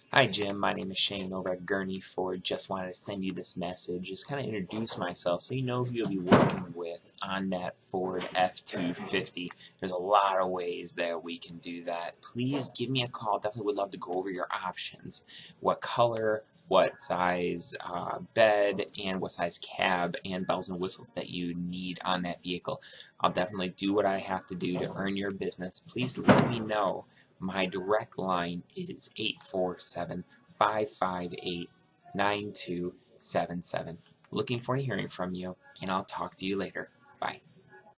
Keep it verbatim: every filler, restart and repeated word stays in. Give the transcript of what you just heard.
Hi Jim, my name is Shane over at Gurney Ford. Just wanted to send you this message, just kind of introduce myself so you know who you'll be working with on that Ford F two fifty. There's a lot of ways that we can do that. Please give me a call. Definitely would love to go over your options. What color, what size uh, bed, and what size cab and bells and whistles that you need on that vehicle. I'll definitely do what I have to do to earn your business. Please let me know. My direct line is eight four seven, five five eight, nine two seven seven. Looking forward to hearing from you, and I'll talk to you later.